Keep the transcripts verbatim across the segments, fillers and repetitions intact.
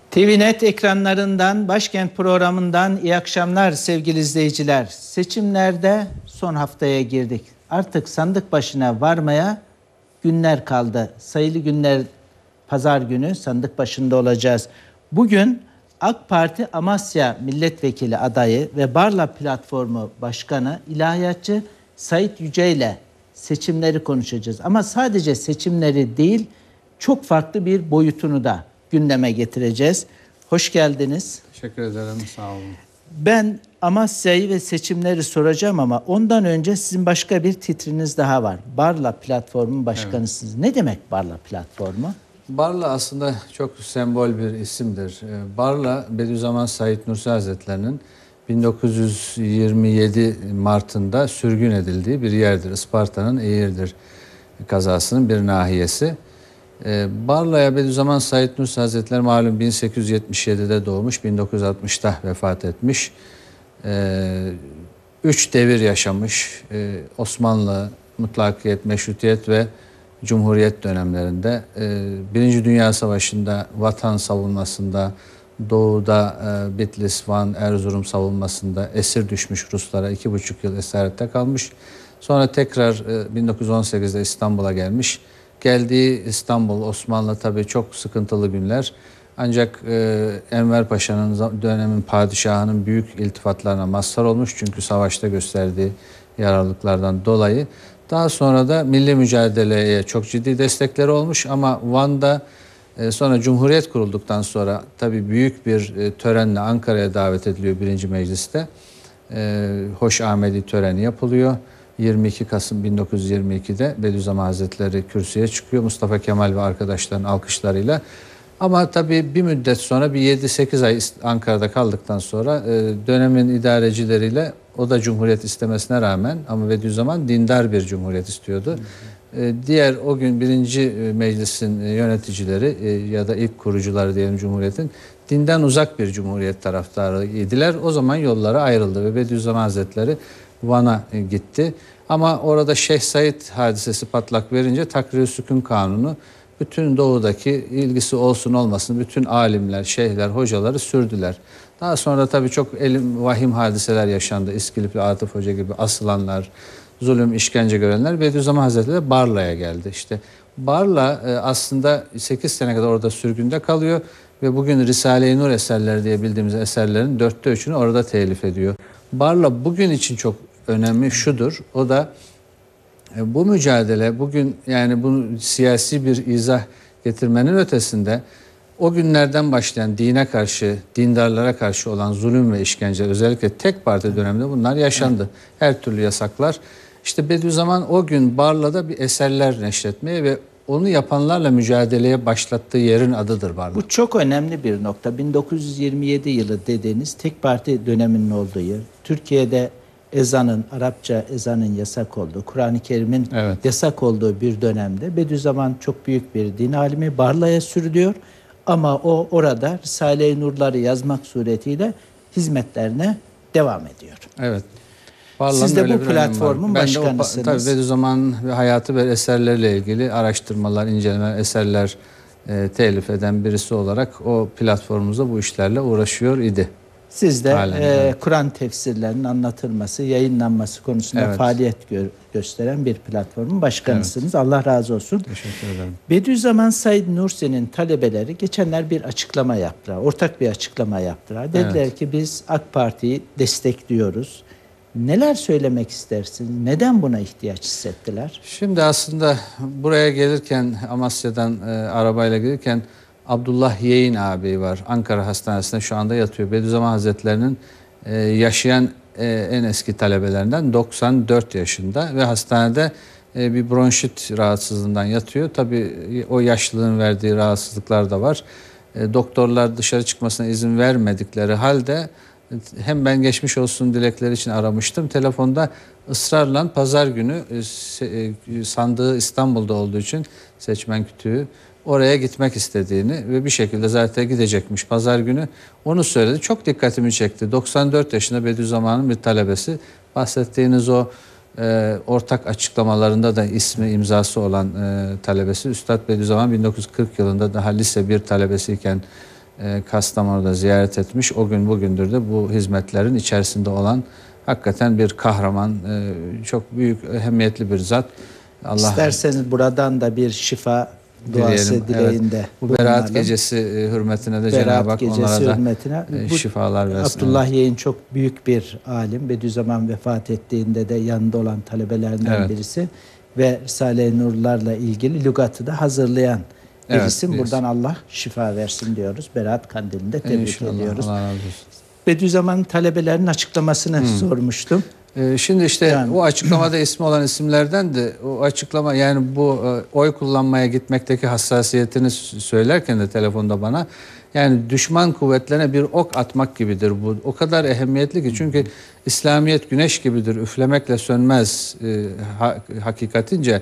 T V Net ekranlarından, Başkent programından iyi akşamlar sevgili izleyiciler. Seçimlerde son haftaya girdik. Artık sandık başına varmaya günler kaldı. Sayılı günler, pazar günü sandık başında olacağız. Bugün AK Parti Amasya Milletvekili adayı ve Barla Platformu Başkanı İlahiyatçı Sait Yüce ile seçimleri konuşacağız. Ama sadece seçimleri değil, çok farklı bir boyutunu da gündeme getireceğiz. Hoş geldiniz. Teşekkür ederim, sağ olun. Ben Amasya'yı ve seçimleri soracağım ama ondan önce sizin başka bir titriniz daha var. Barla Platformu Başkanısınız. Evet. Ne demek Barla Platformu? Barla aslında çok sembol bir isimdir. Barla, Bediüzzaman Said Nursi Hazretleri'nin bin dokuz yüz yirmi yedi Mart'ında sürgün edildiği bir yerdir. Isparta'nın Eğirdir kazasının bir nahiyesi. Barla'ya Bediüzzaman Said Nursi Hazretleri malum bin sekiz yüz yetmiş yedide doğmuş, bin dokuz yüz altmışta vefat etmiş. Üç devir yaşamış. Osmanlı, mutlakiyet, meşrutiyet ve Cumhuriyet dönemlerinde. Birinci Dünya Savaşı'nda vatan savunmasında, Doğu'da Bitlis, Van, Erzurum savunmasında esir düşmüş Ruslara iki buçuk yıl esarette kalmış. Sonra tekrar bin dokuz yüz on sekizde İstanbul'a gelmiş. Geldiği İstanbul, Osmanlı tabii çok sıkıntılı günler. Ancak e, Enver Paşa'nın dönemin padişahının büyük iltifatlarına mazhar olmuş. Çünkü savaşta gösterdiği yararlılıklardan dolayı. Daha sonra da milli mücadeleye çok ciddi destekleri olmuş. Ama Van'da e, sonra Cumhuriyet kurulduktan sonra tabii büyük bir e, törenle Ankara'ya davet ediliyor birinci Meclis'te. E, Hoş Ahmedi töreni yapılıyor. yirmi iki Kasım bin dokuz yüz yirmi ikide Bediüzzaman Hazretleri kürsüye çıkıyor Mustafa Kemal ve arkadaşlarının alkışlarıyla. Ama tabii bir müddet sonra bir yedi sekiz ay Ankara'da kaldıktan sonra dönemin idarecileriyle, o da cumhuriyet istemesine rağmen, ama Bediüzzaman dindar bir cumhuriyet istiyordu. Hı hı. Diğer o gün birinci meclisin yöneticileri ya da ilk kurucuları diyelim Cumhuriyet'in, dinden uzak bir cumhuriyet taraftarı idiler. O zaman yolları ayrıldı ve Bediüzzaman Hazretleri Van'a gitti. Ama orada Şeyh Said hadisesi patlak verince Takrir-i Sükun Kanunu bütün doğudaki ilgisi olsun olmasın bütün alimler, şeyhler, hocaları sürdüler. Daha sonra tabii çok elim, vahim hadiseler yaşandı. İskilipli Atıf Hoca gibi asılanlar, zulüm, işkence görenler. Bediüzzaman Hazretleri Barla'ya geldi. İşte Barla aslında sekiz sene kadar orada sürgünde kalıyor ve bugün Risale-i Nur eserleri diye bildiğimiz eserlerin dörtte üçünü orada telif ediyor. Barla bugün için çok önemli şudur, o da e, bu mücadele bugün, yani bunu siyasi bir izah getirmenin ötesinde o günlerden başlayan dine karşı, dindarlara karşı olan zulüm ve işkence, özellikle tek parti döneminde bunlar yaşandı. Her türlü yasaklar. İşte Bediüzzaman o gün Barla'da bir eserler neşretmeye ve onu yapanlarla mücadeleye başlattığı yerin adıdır Barla. Bu çok önemli bir nokta. bin dokuz yüz yirmi yedi yılı dediğiniz tek parti döneminin olduğu yer. Türkiye'de ezanın, Arapça ezanın yasak olduğu, Kur'an-ı Kerim'in evet. yasak olduğu bir dönemde Bediüzzaman çok büyük bir din alimi, Barla'ya sürülüyor. Ama o orada Risale-i Nur'ları yazmak suretiyle hizmetlerine devam ediyor. Evet. Barla'nın Siz de bu platformun başkanısınız. Tabii Bediüzzaman ve hayatı ve eserlerle ilgili araştırmalar, incelemeler, eserler e, telif eden birisi olarak o platformumuzda bu işlerle uğraşıyor idi. Siz de e, Kur'an tefsirlerinin anlatılması, yayınlanması konusunda evet. faaliyet gö gösteren bir platformun başkanısınız. Evet. Allah razı olsun. Teşekkür ederim. Bediüzzaman Said Nursi'nin talebeleri geçenler bir açıklama yaptılar. Ortak bir açıklama yaptılar. Dediler evet. ki biz AK Parti'yi destekliyoruz. Neler söylemek istersiniz? Neden buna ihtiyaç hissettiler? Şimdi aslında buraya gelirken, Amasya'dan e, arabayla gelirken Abdullah Yeğin abi var. Ankara Hastanesi'nde şu anda yatıyor. Bediüzzaman Hazretleri'nin e, yaşayan e, en eski talebelerinden, doksan dört yaşında ve hastanede e, bir bronşit rahatsızlığından yatıyor. Tabii o yaşlılığın verdiği rahatsızlıklar da var. E, doktorlar dışarı çıkmasına izin vermedikleri halde hem ben geçmiş olsun dilekleri için aramıştım. Telefonda ısrarla pazar günü sandığı İstanbul'da olduğu için seçmen kütüğü oraya gitmek istediğini ve bir şekilde zaten gidecekmiş pazar günü, onu söyledi. Çok dikkatimi çekti. doksan dört yaşında Bediüzzaman'ın bir talebesi. Bahsettiğiniz o e, ortak açıklamalarında da ismi imzası olan e, talebesi Üstad Bediüzzaman bin dokuz yüz kırk yılında daha lise bir talebesiyken e, Kastamonu'da ziyaret etmiş. O gün bugündür de bu hizmetlerin içerisinde olan hakikaten bir kahraman, e, çok büyük, ehemmiyetli bir zat. Allah İsterseniz buradan da bir şifa duası dileyelim. dileğinde Evet. Bu bulunalım. Berat Gecesi e, hürmetine de Berat Cenab-ı Hak Gecesi onlara da hürmetine, e, bu şifalar versin. Abdullah Evet. Yeğen çok büyük bir alim. Bediüzzaman vefat ettiğinde de yanında olan talebelerinden Evet. birisi ve Risale-i Nurlarla ilgili lügatı da hazırlayan bir Evet, isim. biz- Buradan Allah şifa versin diyoruz. Berat Kandili'nde tebrik İnşallah, ediyoruz. Allah razı olsun. Bediüzzaman talebelerinin açıklamasını sormuştum. Ee, Şimdi işte Yani- o açıklamada ismi olan isimlerden de o açıklama, yani bu e, oy kullanmaya gitmekteki hassasiyetini s- söylerken de telefonda bana, yani düşman kuvvetlerine bir ok atmak gibidir bu. O kadar ehemmiyetli ki, çünkü İslamiyet güneş gibidir, üflemekle sönmez. E, ha- hakikatince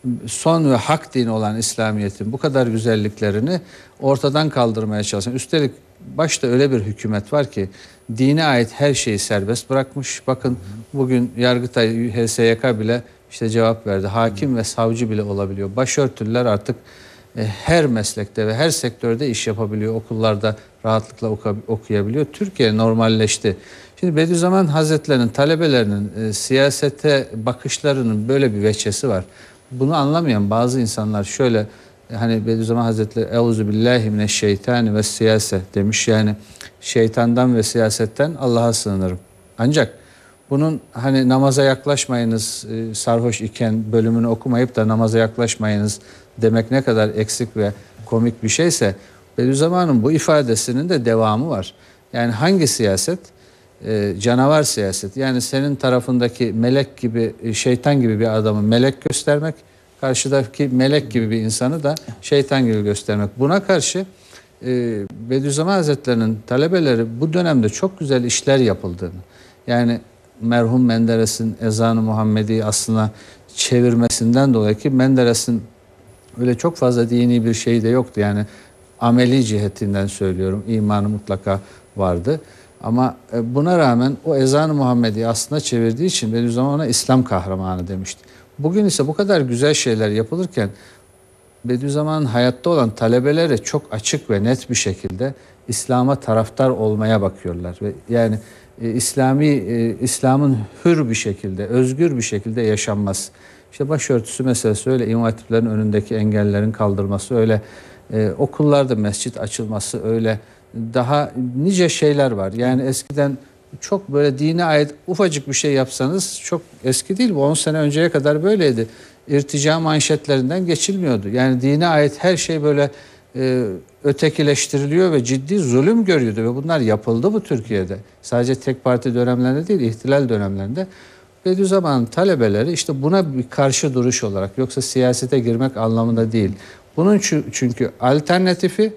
son ve hak dini olan İslamiyet'in bu kadar güzelliklerini ortadan kaldırmaya çalışan, üstelik başta öyle bir hükümet var ki dine ait her şeyi serbest bırakmış. Bakın bugün Yargıtay, H S Y K bile işte cevap verdi. Hakim ve savcı bile olabiliyor. Başörtüler artık e, her meslekte ve her sektörde iş yapabiliyor. Okullarda rahatlıkla oku- okuyabiliyor. Türkiye normalleşti. Şimdi Bediüzzaman Hazretleri'nin talebelerinin e, siyasete bakışlarının böyle bir veçesi var. Bunu anlamayan bazı insanlar şöyle, hani Bediüzzaman Hazretleri "Euzu billahi mineşşeytani ve siyase" demiş. Yani şeytandan ve siyasetten Allah'a sığınırım. Ancak bunun hani namaza yaklaşmayınız e, sarhoş iken bölümünü okumayıp da namaza yaklaşmayınız demek ne kadar eksik ve komik bir şeyse, Bediüzzaman'ın bu ifadesinin de devamı var. Yani hangi siyaset? E, canavar siyaset. Yani senin tarafındaki melek gibi, e, şeytan gibi bir adamı melek göstermek, karşıdaki melek gibi bir insanı da şeytan gibi göstermek. Buna karşı e, Bediüzzaman Hazretleri'nin talebeleri bu dönemde çok güzel işler yapıldığını, yani merhum Menderes'in Ezan-ı Muhammedi aslına çevirmesinden dolayı, ki Menderes'in öyle çok fazla dini bir şey de yoktu. Yani ameli cihetinden söylüyorum, imanı mutlaka vardı. Ama e, buna rağmen o Ezan-ı Muhammedi aslına çevirdiği için Bediüzzaman ona İslam kahramanı demişti. Bugün ise bu kadar güzel şeyler yapılırken Bediüzzaman'ın hayatta olan talebeleri çok açık ve net bir şekilde İslam'a taraftar olmaya bakıyorlar ve yani e, İslami e, İslam'ın hür bir şekilde, özgür bir şekilde yaşanması. İşte başörtüsü meselesi öyle, İmam Hatiplerin önündeki engellerin kaldırması öyle, e, okullarda mescit açılması öyle, daha nice şeyler var. Yani eskiden çok böyle dine ait ufacık bir şey yapsanız, çok eski değil bu, on sene önceye kadar böyleydi. İrtica manşetlerinden geçilmiyordu. Yani dine ait her şey böyle e, ötekileştiriliyor ve ciddi zulüm görüyordu ve bunlar yapıldı bu Türkiye'de. Sadece tek parti dönemlerinde değil, ihtilal dönemlerinde. Bediüzzaman'ın talebeleri işte buna bir karşı duruş olarak, yoksa siyasete girmek anlamında değil. Bunun çünkü alternatifi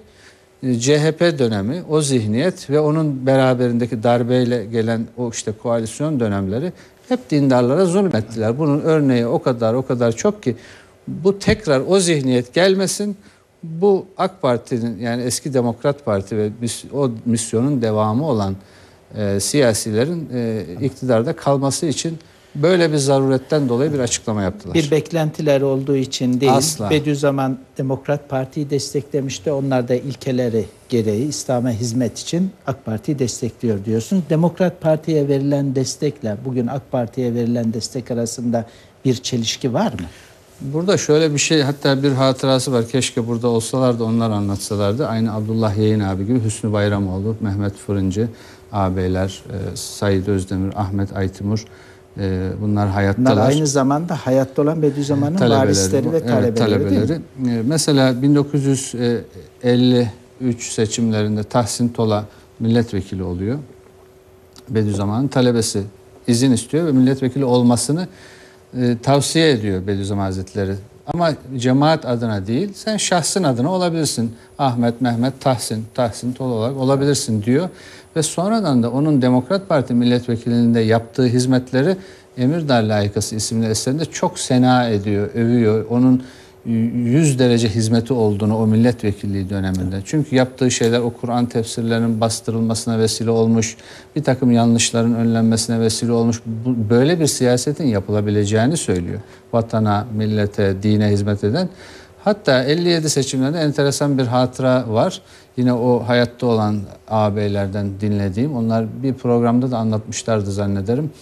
C H P dönemi, o zihniyet ve onun beraberindeki darbeyle gelen o işte koalisyon dönemleri hep dindarlara zulmettiler. Bunun örneği o kadar o kadar çok ki bu tekrar o zihniyet gelmesin. Bu AK Parti'nin, yani eski Demokrat Parti ve o misyonun devamı olan e, siyasilerin e, iktidarda kalması için böyle bir zaruretten dolayı bir açıklama yaptılar. Bir beklentiler olduğu için değil. Asla. Bediüzzaman Demokrat Parti'yi desteklemişti. Onlar da ilkeleri gereği İslam'a hizmet için AK Parti'yi destekliyor diyorsunuz. Demokrat Parti'ye verilen destekle bugün AK Parti'ye verilen destek arasında bir çelişki var mı? Burada şöyle bir şey, hatta bir hatırası var. Keşke burada olsalardı, onlar anlatsalardı. Aynı Abdullah Yeğen abi gibi Hüsnü Bayramoğlu, Mehmet Fırıncı ağabeyler, e, Said Özdemir, Ahmet Aytimur, e, bunlar hayattalar. Bunlar aynı zamanda hayatta olan Bediüzzaman'ın Talebeleri, varisleri ve talebeleri, evet, talebeleri. değil mi? E, mesela bin dokuz yüz elli üç seçimlerinde Tahsin Tola milletvekili oluyor. Bediüzzaman'ın talebesi izin istiyor ve milletvekili olmasını e, tavsiye ediyor Bediüzzaman Hazretleri. Ama cemaat adına değil, sen şahsın adına olabilirsin. Ahmet, Mehmet, Tahsin, Tahsin Tola olarak olabilirsin diyor. Ve sonradan da onun Demokrat Parti milletvekilliğinde yaptığı hizmetleri Emirdağ Layıkası isimli eserinde çok sena ediyor, övüyor. Onun yüz derece hizmeti olduğunu o milletvekilliği döneminde. Çünkü yaptığı şeyler o Kur'an tefsirlerinin bastırılmasına vesile olmuş, bir takım yanlışların önlenmesine vesile olmuş. Bu, böyle bir siyasetin yapılabileceğini söylüyor. Vatana, millete, dine hizmet eden. Hatta elli yedi seçimlerinde enteresan bir hatıra var. Yine o hayatta olan ağabeylerden dinlediğim. Onlar bir programda da anlatmışlardı zannederim.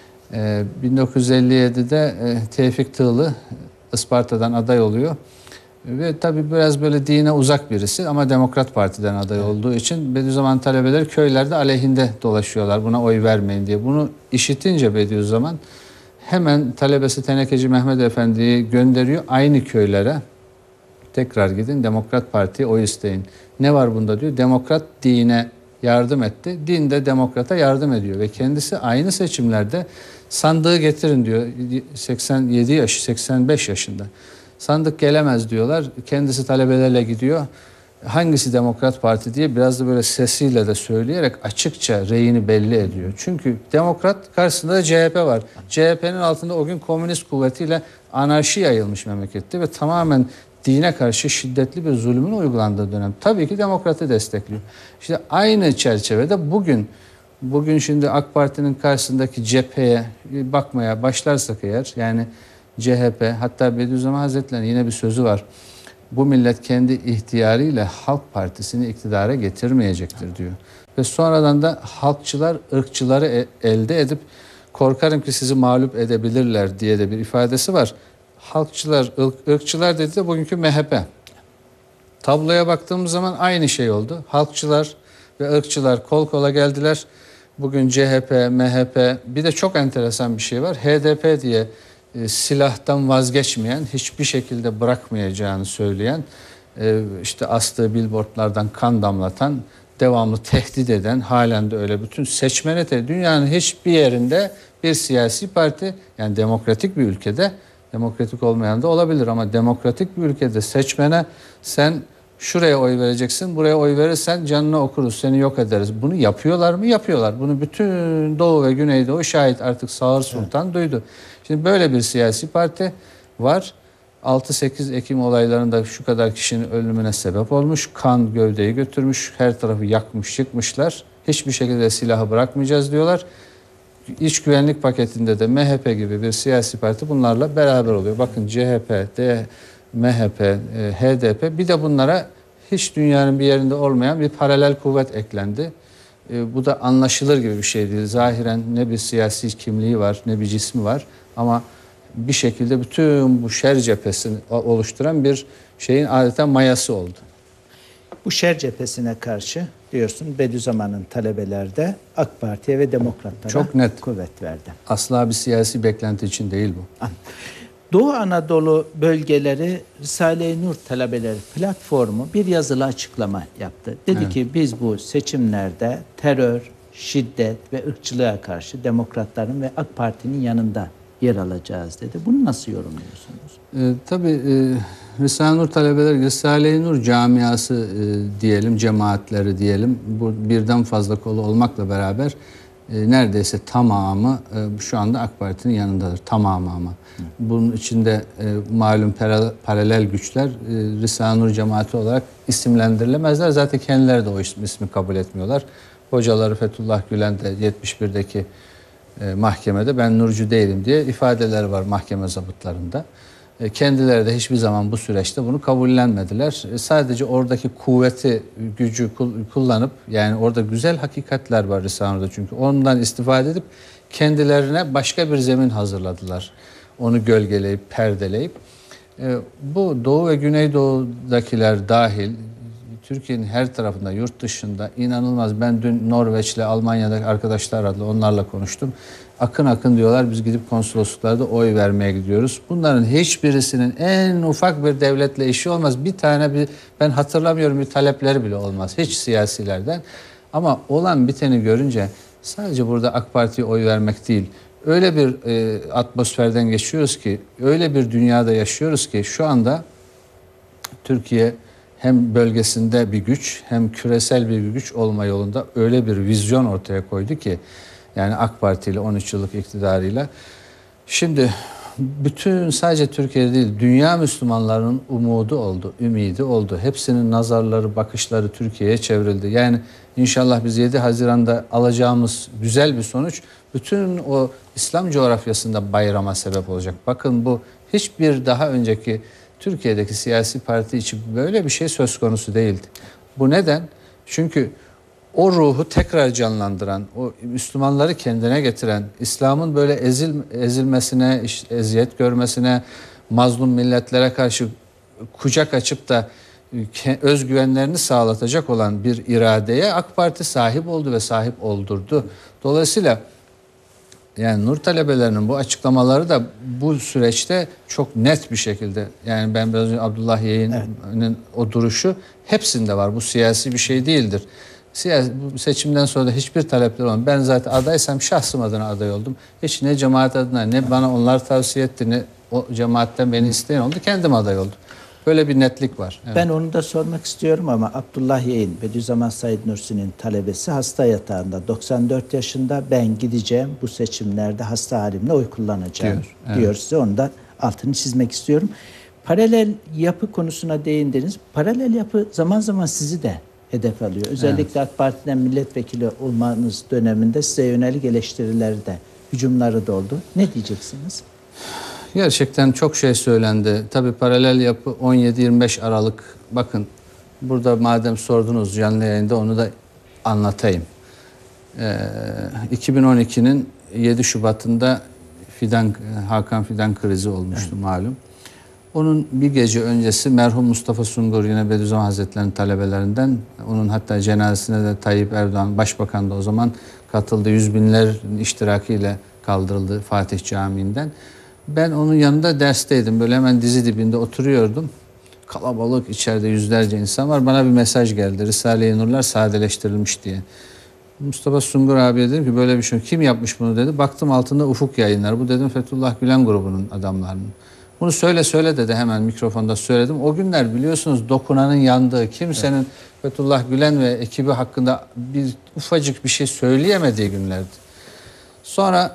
Ee, bin dokuz yüz elli yedide e, Tevfik Tığlı Isparta'dan aday oluyor. Ve tabii biraz böyle dine uzak birisi ama Demokrat Parti'den aday olduğu için Bediüzzaman talebeleri köylerde aleyhinde dolaşıyorlar. Buna oy vermeyin diye. Bunu işitince Bediüzzaman hemen talebesi Tenekeci Mehmet Efendi'yi gönderiyor aynı köylere. Tekrar gidin Demokrat Parti'ye oy isteyin. Ne var bunda diyor. Demokrat dine yardım etti. Din de demokrata yardım ediyor. Ve kendisi aynı seçimlerde sandığı getirin diyor. seksen yedi yaş, seksen beş yaşında. Sandık gelemez diyorlar. Kendisi talebelerle gidiyor. Hangisi Demokrat Parti diye biraz da böyle sesiyle de söyleyerek açıkça reyini belli ediyor. Çünkü Demokrat karşısında da C H P var. C H P'nin altında o gün komünist kuvvetiyle anarşi yayılmış memlekette ve tamamen dine karşı şiddetli bir zulmün uygulandığı dönem. Tabii ki Demokrat'ı destekliyor. İşte aynı çerçevede bugün bugün şimdi AK Parti'nin karşısındaki cepheye bakmaya başlarsak eğer, yani C H P, hatta Bediüzzaman Hazretleri'nin yine bir sözü var. Bu millet kendi ihtiyarıyla Halk Partisi'ni iktidara getirmeyecektir diyor. Ve sonradan da halkçılar ırkçıları e- elde edip korkarım ki sizi mağlup edebilirler diye de bir ifadesi var. Halkçılar, ırk, ırkçılar dedi de bugünkü M H P. Tabloya baktığımız zaman aynı şey oldu. Halkçılar ve ırkçılar kol kola geldiler. Bugün C H P, M H P, bir de çok enteresan bir şey var. H D P diye e, silahtan vazgeçmeyen, hiçbir şekilde bırakmayacağını söyleyen, e, işte astığı billboardlardan kan damlatan, devamlı tehdit eden, halen de öyle bütün seçmene te dünyanın hiçbir yerinde bir siyasi parti, yani demokratik bir ülkede, demokratik olmayan da olabilir ama demokratik bir ülkede seçmene sen şuraya oy vereceksin, buraya oy verirsen canını okuruz, seni yok ederiz. Bunu yapıyorlar mı? Yapıyorlar. Bunu bütün Doğu ve Güneydoğu şahit, artık Sağır Sultan evet. duydu. Şimdi böyle bir siyasi parti var. altı sekiz Ekim olaylarında şu kadar kişinin ölümüne sebep olmuş. Kan gövdeyi götürmüş. Her tarafı yakmış, yıkmışlar. Hiçbir şekilde silahı bırakmayacağız diyorlar. İç güvenlik paketinde de M H P gibi bir siyasi parti bunlarla beraber oluyor. Bakın C H P, D, M H P, H D P, bir de bunlara hiç dünyanın bir yerinde olmayan bir paralel kuvvet eklendi. E, bu da anlaşılır gibi bir şey değil. Zahiren ne bir siyasi kimliği var, ne bir cismi var ama bir şekilde bütün bu şer cephesini oluşturan bir şeyin adeta mayası oldu. Bu şer cephesine karşı diyorsun Bediüzzaman'ın talebeler de AK Parti'ye ve Demokratlara çok net kuvvet verdi. Asla bir siyasi beklenti için değil bu. Doğu Anadolu bölgeleri Risale-i Nur talebeleri platformu bir yazılı açıklama yaptı. Dedi evet. ki biz bu seçimlerde terör, şiddet ve ırkçılığa karşı Demokratların ve AK Parti'nin yanında yer alacağız dedi. Bunu nasıl yorumluyorsunuz? E, tabii e, Risale-i Nur talebeleri, Risale-i Nur camiası e, diyelim, cemaatleri diyelim. Bu birden fazla kolu olmakla beraber e, neredeyse tamamı e, şu anda AK Parti'nin yanındadır. Tamamı ama. Hı. Bunun içinde e, malum para, paralel güçler e, Risale-i Nur cemaati olarak isimlendirilemezler. Zaten kendileri de o ismi, ismi kabul etmiyorlar. Hocaları Fethullah Gülen de yetmiş birdeki e, mahkemede ben Nurcu değilim diye ifadeler var mahkeme zabıtlarında. E, kendileri de hiçbir zaman bu süreçte bunu kabullenmediler. E, sadece oradaki kuvveti, gücü kullanıp, yani orada güzel hakikatler var Risale-i Nur'da çünkü, ondan istifade edip kendilerine başka bir zemin hazırladılar. Onu gölgeleyip, perdeleyip. E, bu Doğu ve Güneydoğu'dakiler dahil, Türkiye'nin her tarafında, yurt dışında inanılmaz. Ben dün Norveç'le, Almanya'daki arkadaşlar adlı onlarla konuştum. Akın akın diyorlar, biz gidip konsolosluklarda oy vermeye gidiyoruz. Bunların hiçbirisinin en ufak bir devletle işi olmaz. Bir tane bir, ben hatırlamıyorum, bir talepleri bile olmaz. Hiç siyasilerden. Ama olan biteni görünce sadece burada AK Parti'ye oy vermek değil, öyle bir e, atmosferden geçiyoruz ki, öyle bir dünyada yaşıyoruz ki şu anda Türkiye hem bölgesinde bir güç hem küresel bir güç olma yolunda öyle bir vizyon ortaya koydu ki, yani AK Parti ile on üç yıllık iktidarıyla. Şimdi bütün, sadece Türkiye değil, dünya Müslümanlarının umudu oldu, ümidi oldu. Hepsinin nazarları, bakışları Türkiye'ye çevrildi. Yani inşallah biz yedi Haziran'da alacağımız güzel bir sonuç bütün o İslam coğrafyasında bayrama sebep olacak. Bakın bu hiçbir daha önceki Türkiye'deki siyasi parti için böyle bir şey söz konusu değildi. Bu neden? Çünkü o ruhu tekrar canlandıran, o Müslümanları kendine getiren, İslam'ın böyle ezil, ezilmesine, eziyet görmesine, mazlum milletlere karşı kucak açıp da özgüvenlerini sağlatacak olan bir iradeye AK Parti sahip oldu ve sahip oldurdu. Dolayısıyla yani Nur talebelerinin bu açıklamaları da bu süreçte çok net bir şekilde, yani ben biraz önce Abdullah Yeğen'in evet. o duruşu hepsinde var. Bu siyasi bir şey değildir. Siyasi, bu seçimden sonra da hiçbir talepleri olmadı. Ben zaten adaysam şahsım adına aday oldum. Hiç ne cemaat adına ne bana onlar tavsiye etti ne o cemaatten beni isteyen oldu. Kendim aday oldum. Böyle bir netlik var. Evet. Ben onu da sormak istiyorum ama Abdullah Yeğen, Bediüzzaman Said Nursi'nin talebesi, hasta yatağında, doksan dört yaşında, ben gideceğim bu seçimlerde hasta halimle oy kullanacağım diyor, evet. diyor size. Onu da altını çizmek istiyorum. Paralel yapı konusuna değindiniz. Paralel yapı zaman zaman sizi de hedef alıyor. Özellikle evet. AK Parti'den milletvekili olmanız döneminde size yönelik eleştirileri de, hücumları da oldu. Ne diyeceksiniz? Gerçekten çok şey söylendi. Tabii paralel yapı on yedi yirmi beş Aralık. Bakın burada madem sordunuz canlı yayında onu da anlatayım. Ee, iki bin on ikinin yedi Şubat'ında Fidan, Hakan Fidan krizi olmuştu evet. malum. Onun bir gece öncesi merhum Mustafa Sungur, yine Bediüzzaman Hazretleri'nin talebelerinden, onun hatta cenazesine de Tayyip Erdoğan Başbakan da o zaman katıldı. Yüz binlerin iştirakiyle kaldırıldı Fatih Camii'nden. Ben onun yanında dersteydim. Böyle hemen dizi dibinde oturuyordum. Kalabalık, içeride yüzlerce insan var. Bana bir mesaj geldi. Risale-i Nurlar sadeleştirilmiş diye. Mustafa Sungur abiye dedim ki böyle bir şey. Kim yapmış bunu dedi. Baktım altında Ufuk Yayınlar. Bu dedim Fethullah Gülen grubunun adamlarının. Bunu söyle söyle dedi, hemen mikrofonda söyledim. O günler biliyorsunuz dokunanın yandığı, kimsenin evet. Fethullah Gülen ve ekibi hakkında bir ufacık bir şey söyleyemediği günlerdi. Sonra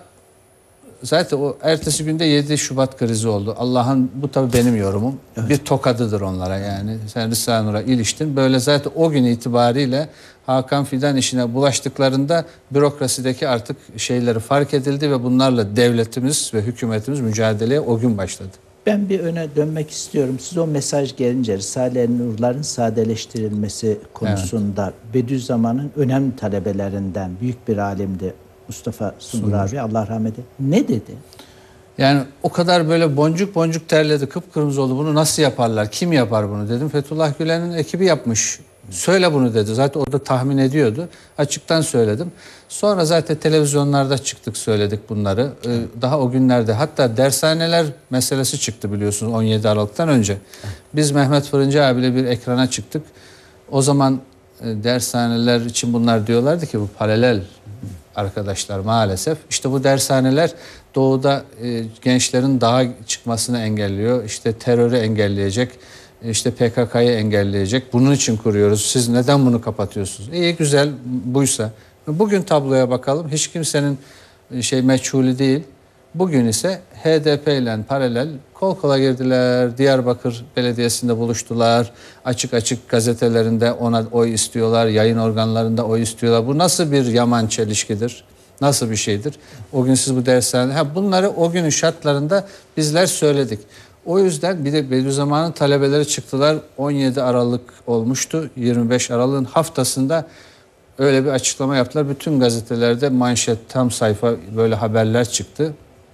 zaten o ertesi günde yedi Şubat krizi oldu. Allah'ın, bu tabii benim yorumum. Evet. Bir tokadıdır onlara yani. Sen Risale-i Nur'a iliştin. Böyle zaten o gün itibariyle Hakan Fidan işine bulaştıklarında bürokrasideki artık şeyleri fark edildi ve bunlarla devletimiz ve hükümetimiz mücadeleye o gün başladı. Ben bir öne dönmek istiyorum. Siz o mesaj gelince Risale-i Nur'ların sadeleştirilmesi konusunda evet. Bediüzzaman'ın önemli talebelerinden büyük bir alimdi Mustafa Sungur abi, Allah rahmet eylesin. Ne dedi? Yani o kadar böyle boncuk boncuk terledi, kıpkırmızı oldu. Bunu nasıl yaparlar? Kim yapar bunu dedim. Fethullah Gülen'in ekibi yapmış. Söyle bunu dedi. Zaten o da tahmin ediyordu. Açıktan söyledim. Sonra zaten televizyonlarda çıktık, söyledik bunları. Ee, daha o günlerde hatta dershaneler meselesi çıktı biliyorsunuz on yedi Aralık'tan önce. Biz Mehmet Fırıncı abiyle bir ekrana çıktık. O zaman e, dershaneler için bunlar diyorlardı ki bu paralel arkadaşlar maalesef. İşte bu dershaneler doğuda e, gençlerin dağa çıkmasını engelliyor. İşte terörü engelleyecek. İşte P K K'yı engelleyecek. Bunun için kuruyoruz. Siz neden bunu kapatıyorsunuz? İyi güzel buysa. Bugün tabloya bakalım. Hiç kimsenin şey meçhulü değil. Bugün ise H D P ile paralel kol kola girdiler. Diyarbakır Belediyesi'nde buluştular. Açık açık gazetelerinde ona oy istiyorlar. Yayın organlarında oy istiyorlar. Bu nasıl bir yaman çelişkidir? Nasıl bir şeydir? O gün siz bu dershanede... Ha, bunları o günün şartlarında bizler söyledik. O yüzden bir de Bediüzzaman'ın talebeleri çıktılar. on yedi Aralık olmuştu. yirmi beş Aralık'ın haftasında öyle bir açıklama yaptılar. Bütün gazetelerde manşet, tam sayfa böyle haberler çıktı.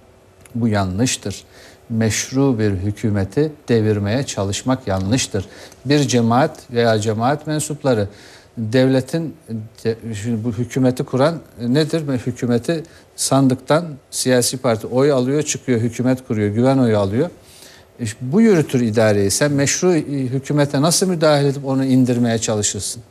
Bu yanlıştır. Meşru bir hükümeti devirmeye çalışmak yanlıştır. Bir cemaat veya cemaat mensupları devletin, şimdi bu hükümeti kuran nedir? Hükümeti sandıktan siyasi parti oy alıyor, çıkıyor, hükümet kuruyor, güven oyu alıyor. Bu yürütür idareyi. Sen meşru hükümete nasıl müdahale edip onu indirmeye çalışırsın?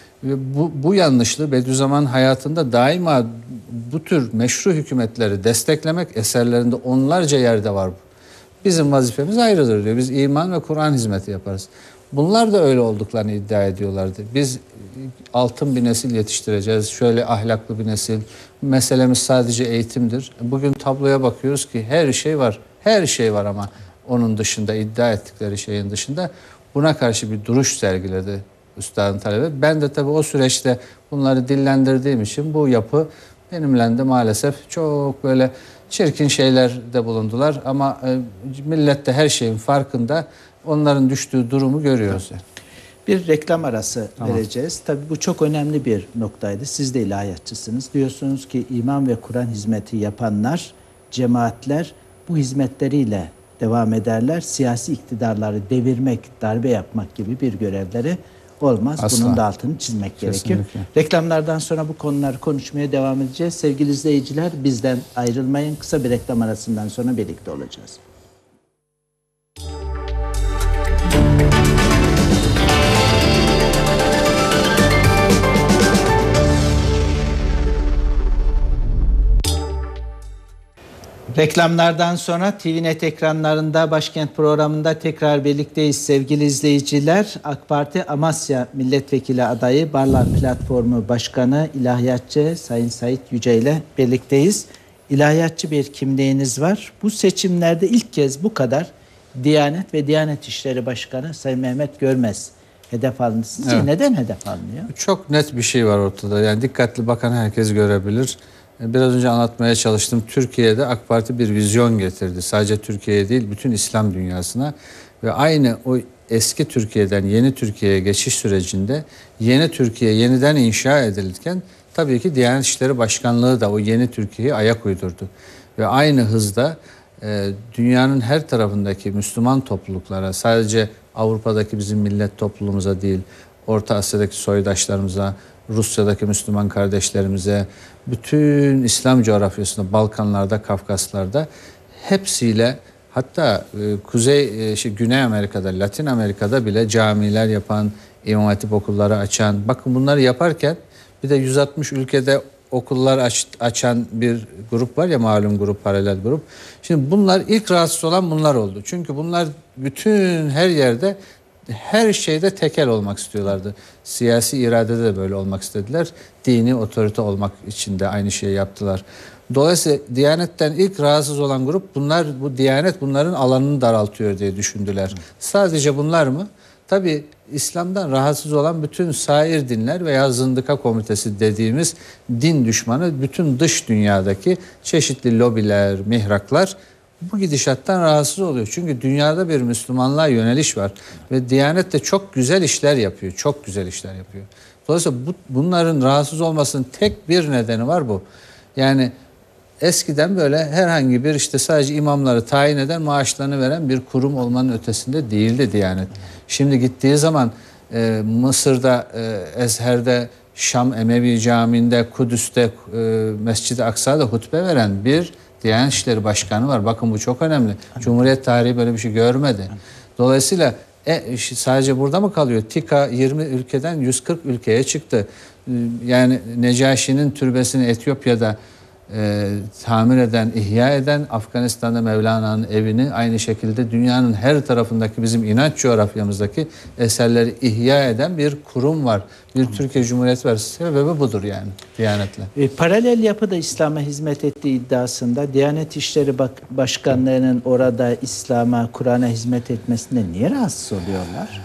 Ve bu, bu yanlışlığı Bediüzzaman hayatında daima bu tür meşru hükümetleri desteklemek, eserlerinde onlarca yerde var bu. Bizim vazifemiz ayrıdır diyor. Biz iman ve Kur'an hizmeti yaparız. Bunlar da öyle olduklarını iddia ediyorlardı. Biz altın bir nesil yetiştireceğiz. Şöyle ahlaklı bir nesil. Meselemiz sadece eğitimdir. Bugün tabloya bakıyoruz ki her şey var. Her şey var ama onun dışında, iddia ettikleri şeyin dışında buna karşı bir duruş sergiledi üstadın talebi. Ben de tabii o süreçte bunları dillendirdiğim için bu yapı benimle de maalesef çok böyle çirkin şeyler de bulundular. Ama e, millet de her şeyin farkında. onların düştüğü durumu görüyoruz. Bir reklam arası Tamam. vereceğiz. Tabii bu çok önemli bir noktaydı. Siz de ilahiyatçısınız. Diyorsunuz ki iman ve Kur'an hizmeti yapanlar, cemaatler bu hizmetleriyle devam ederler. Siyasi iktidarları devirmek, darbe yapmak gibi bir görevleri olmaz. Asla. Bunun da altını çizmek Kesinlikle. gerekiyor. Reklamlardan sonra bu konuları konuşmaya devam edeceğiz. Sevgili izleyiciler, bizden ayrılmayın. Kısa bir reklam arasından sonra birlikte olacağız. Reklamlardan sonra T V Net ekranlarında Başkent programında tekrar birlikteyiz sevgili izleyiciler. AK Parti Amasya Milletvekili adayı Barlar Platformu Başkanı İlahiyatçı Sayın Sait Yüce ile birlikteyiz. İlahiyatçı bir kimliğiniz var. Bu seçimlerde ilk kez bu kadar Diyanet ve Diyanet İşleri Başkanı Sayın Mehmet Görmez hedef alındı. Sizce Evet. neden hedef alınıyor? Çok net bir şey var ortada. Yani dikkatli bakan herkes görebilir. Biraz önce anlatmaya çalıştım. Türkiye'de AK Parti bir vizyon getirdi. Sadece Türkiye'ye değil, bütün İslam dünyasına. Ve aynı o eski Türkiye'den yeni Türkiye'ye geçiş sürecinde yeni Türkiye yeniden inşa edilirken tabii ki Diyanet İşleri Başkanlığı da o yeni Türkiye'ye ayak uydurdu. Ve aynı hızda e, dünyanın her tarafındaki Müslüman topluluklara, sadece Avrupa'daki bizim millet topluluğumuza değil, Orta Asya'daki soydaşlarımıza, Rusya'daki Müslüman kardeşlerimize, bütün İslam coğrafyasında, Balkanlarda, Kafkaslar'da hepsiyle, hatta e, Kuzey, e, şey, Güney Amerika'da, Latin Amerika'da bile camiler yapan, İmam Hatip okulları açan, bakın bunları yaparken bir de yüz altmış ülkede okullar aç, açan bir grup var ya, malum grup, paralel grup. Şimdi bunlar ilk rahatsız olan bunlar oldu. Çünkü bunlar bütün her yerde, her şeyde tekel olmak istiyorlardı. Siyasi iradede de böyle olmak istediler. Dini otorite olmak için de aynı şeyi yaptılar. Dolayısıyla Diyanet'ten ilk rahatsız olan grup bunlar, bu Diyanet bunların alanını daraltıyor diye düşündüler. Sadece bunlar mı? Tabii İslam'dan rahatsız olan bütün sair dinler veya zındıka komitesi dediğimiz din düşmanı, bütün dış dünyadaki çeşitli lobiler, mihraklar bu gidişattan rahatsız oluyor. Çünkü dünyada bir Müslümanlığa yöneliş var. Ve Diyanet de çok güzel işler yapıyor. Çok güzel işler yapıyor. Dolayısıyla bu, bunların rahatsız olmasının tek bir nedeni var bu. Yani eskiden böyle herhangi bir işte sadece imamları tayin eden, maaşlarını veren bir kurum olmanın ötesinde değildi Diyanet. Şimdi gittiği zaman e, Mısır'da, e, Ezher'de, Şam Emevi Camii'nde, Kudüs'te, e, Mescid-i Aksa'da hutbe veren bir Diyanet İşleri Başkanı var. Bakın bu çok önemli. Cumhuriyet tarihi böyle bir şey görmedi. Dolayısıyla e, sadece burada mı kalıyor? TİKA yirmi ülkeden yüz kırk ülkeye çıktı. Yani Necaşi'nin türbesini Etiyopya'da e, tamir eden, ihya eden, Afganistan'da Mevlana'nın evini aynı şekilde dünyanın her tarafındaki bizim inanç coğrafyamızdaki eserleri ihya eden bir kurum var. Bir Türkiye Cumhuriyeti var. Sebebi budur yani Diyanet'le. E, paralel yapı da İslam'a hizmet ettiği iddiasında Diyanet İşleri Başkanlığı'nın orada İslam'a, Kur'an'a hizmet etmesine niye rahatsız oluyorlar?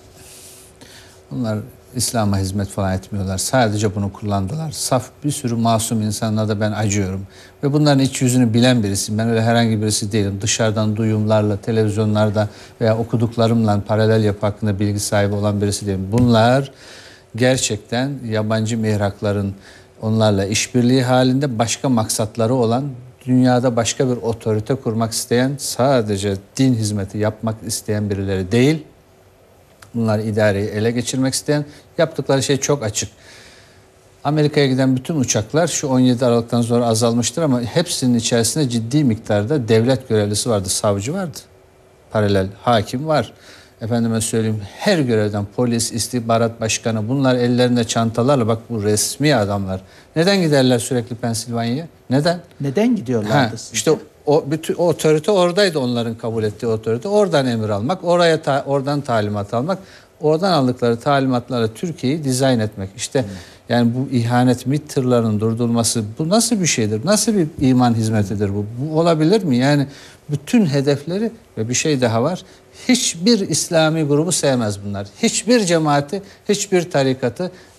Bunlar İslam'a hizmet falan etmiyorlar. Sadece bunu kullandılar. Saf bir sürü masum insanlara da ben acıyorum. Ve bunların iç yüzünü bilen birisiyim. Ben öyle herhangi birisi değilim. Dışarıdan duyumlarla, televizyonlarda veya okuduklarımla paralel yapı hakkında bilgi sahibi olan birisi değilim. Bunlar gerçekten yabancı mihrakların onlarla işbirliği halinde başka maksatları olan, dünyada başka bir otorite kurmak isteyen, sadece din hizmeti yapmak isteyen birileri değil. Bunlar idareyi ele geçirmek isteyen, yaptıkları şey çok açık. Amerika'ya giden bütün uçaklar şu on yedi Aralık'tan sonra azalmıştır ama hepsinin içerisinde ciddi miktarda devlet görevlisi vardı, savcı vardı. Paralel hakim var. Efendime söyleyeyim, her görevden polis, istihbarat başkanı, bunlar ellerinde çantalarla, bak bu resmi adamlar. Neden giderler sürekli Pensilvanya'ya? Neden? Neden gidiyorlardı Ha, sizce? işte o bütün o otorite oradaydı, onların kabul ettiği otorite. Oradan emir almak, oraya ta, oradan talimat almak, oradan aldıkları talimatlarla Türkiye'yi dizayn etmek. İşte hmm. yani bu ihanet MİT tırlarının durdurulması, bu nasıl bir şeydir? Nasıl bir iman hizmetidir bu? Bu olabilir mi? Yani bütün hedefleri, ve bir şey daha var. Hiçbir İslami grubu sevmez bunlar. Hiçbir cemaati, hiçbir tarikatı